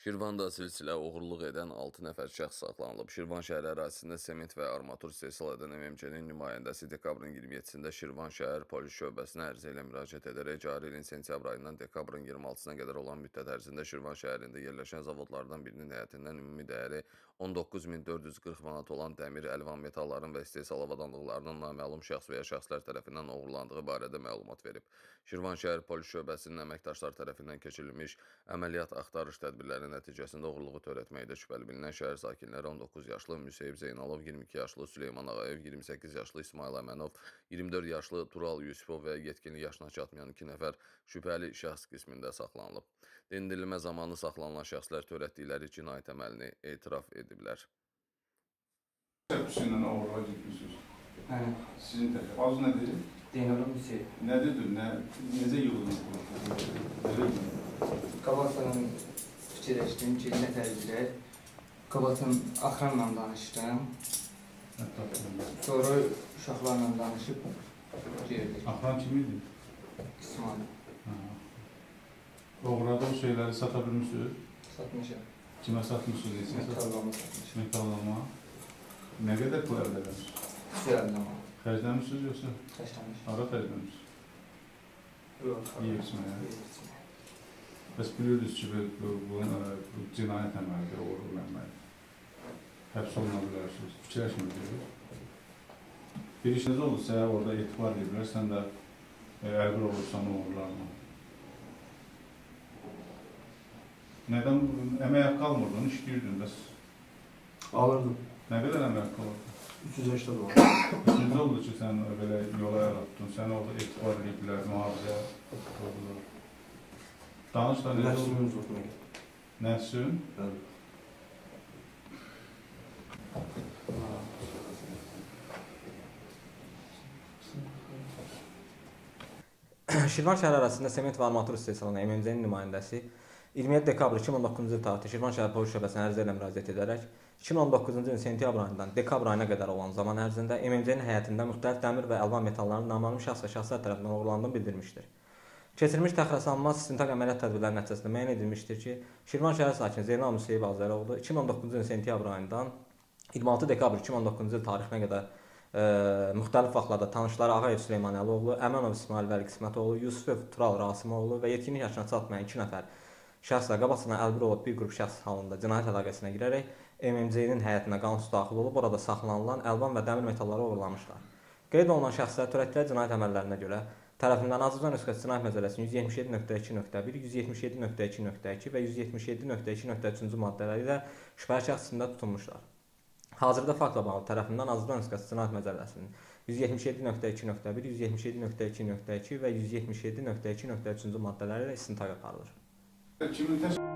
Şirvanda silsilə oğurluq edən 6 nəfər şəxs saxlanılıb. Şirvan şəhəri ərazisində sement və armatur istehsal edən MMC-nin nümayəndəsi dekabrın 27-sində Şirvan şəhər polis şöbəsinə ərizə ilə müraciət edərək cari ilin sentyabr ayından dekabrın 26-sına qədər olan müddət ərzində Şirvan şəhərində yerləşən zavodlardan birinin həyətindən ümumi dəyəri 19.440 manat olan dəmir, əlvan metalların və istehsal avadanlıqlarının naməlum şəxs və ya şəxslər tərəfindən oğurlandığı barədə məlumat verib. Şirvan şəhər polis şöbəsinin əməkdaşlar tərəfindən keçirilmiş əməliyyat axtarış tədbirləri nəticəsində oğurluğu törətməkdə şübhəli bilinən şəhər sakinləri 19 yaşlı Müseyib Zeynalov, 22 yaşlı Süleyman Ağayev, 28 yaşlı İsmail Əmənov, 24 yaşlı Tural Yusifov və yetkinlik yaşına çatmayan 2 nəfər şübhəli şəxs qismində saxlanılıb. Dindirilmə zamanı saxlanılan şəxslər törətdikləri cinayət əməlini etiraf ediblər. Sizinlə oğurluğa getmişsiniz. Bəli. Sizin tərəf. Adı nədir? Zeynalov Müseyib. Nədir? Necə yığıldınız? Qabaqdan fikirləşdim ki, nə tərəfdirək. Qabaqdan axranla danışdım. Sonra uşaqlarla danışıb girdik. Axran kim idi? İsmail. Oğurladığım şeyləri sata bilmişsiniz? Satmışam. Kimə satmışsınız? Metallama satmışam. Metallama. Nə qədər pul əldə edəmişsiniz? Düzəldama. Xərcləmişsiniz yoxsa? Xərcləmiş. Hara xərcləmişsiniz? Yox. Yeyib içməyə. Bəs bilirdiniz ki, bu cinayət əməlidir, oğurluq əməlidir. Həbs oluna bilərsiniz. Fikirləşmirsiniz. Bir işiniz oldu, sənə orada etibar edirlər, sən də əlbir olursan oğurlarla. Nədən əmək haqqı almırdın, işləyirdin bəs? Alırdım. Nə qədər əmək haqqı alırdın? 380 dolar. İkinci oldu ki, sən belə yola yarattın, səni orada etibar ediblər, mühafizə oldular. Danış da necə oldu? Nəfsinin zoruna getdim. Nəfsin? Bəli. Şirvan şəhəri arasında sement və armatur istehsalına MMC-nin nümayəndəsi 27 dekabr 2019-cu il tarixli Şirvan şəhər polis şöbəsinə ərizə ilə müraciət edərək 2019-cu ilin sentyabr ayından dekabr ayına qədər olan zaman ərzində MMC-nin həyətində müxtəlif dəmir və əlvan metalların naməlum şəxs və şəxslər tərəfindən oğurlandığını bildirmişdir. Keçirilmiş təxirəsalınmaz istintaq əməliyyat tədbirləri nəticəsində müəyyən edilmişdir ki, Şirvan şəhər sakini Zeynal Müseyib Azəroğlu 2019-cu ilin sentyabr ayından 26 dekabr 2019-cu il tarixinə qədər müxtəlif vaxtlarda tanışları Ağayev Süleyman Əloğlu, Əmənov İsmail Vəli Qismətoğlu, Yusifov Tural Rasimoğlu və yetkinlik yaşına çatmayan 2 nəfər şəxslə qabaqcana əlbir olub bir qrup şəxs halında cinayət əlaqəsinə girərək MMC-nin həyətinə qanunsuz daxil olub, orada saxlanılan əlvan və dəmir metalları oğurlamışlar. Qeyd olunan şəxslər törətdikləri cinayət əməllərinə görə tərəfindən Azərbaycan Respublikası Cinayət Məcəlləsinin 177.2.1, 177.2.2 və 177.2.3-cü maddələri ilə şübhəli şəxs içində tutulmuşlar. Hazırda faktla bağlı tərəfindən Azərbaycan Respublikası Cinayət Məcəlləsinin 177.2.1, 177.2.2 və 177.2.3-cü maddələri ilə istintaq aparılır. Kimin